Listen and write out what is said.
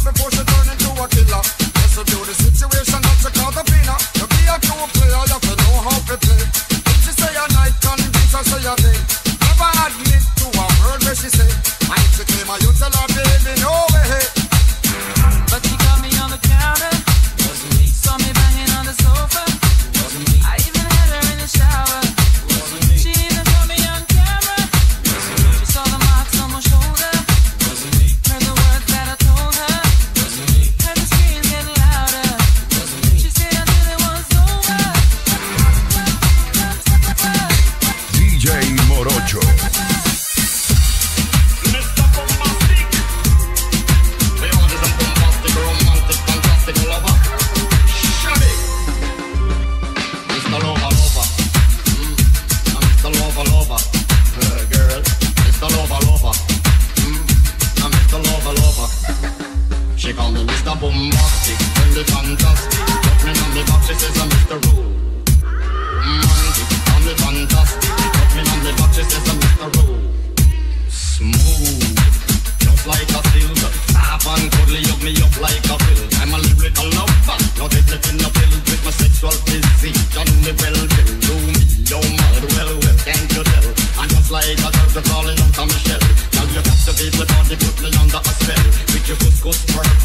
before she turn into a killer. Yes, to do the situation that she call the winner. To be a true player, you have to know how to play. If she say a night, convince her say a day. Never admit to a word where she say. And if she claim her, you tell her, baby, no way. But she caught me on the counter. Wasn't me. Saw me banging on the sofa. Wasn't me. I even had her in the shower. Wasn't me. She even caught me on camera. Wasn't me. She saw the marks on my shoulder. Wasn't me. Heard the words that I told her. Wasn't me. Heard the screams getting louder. Wasn't me. She said until it was over. DJ Morocho. She call me Mr. Bombastic, really fantastic. Put me on the box, she says I'm Mr. Romantic, call me fantastic. Put me on the box, she says I'm Mr. Smooth, just like a silk. Soft and cuddly, hug me up like a pill. I'm a lyrical lover, not everything a pill. With my sexual physique, done me well, do me, oh mad, well, can't you tell? I'm just like a turtle crawling out of my shell. Now you captivate the body, put me under a spell. With your couscous purr.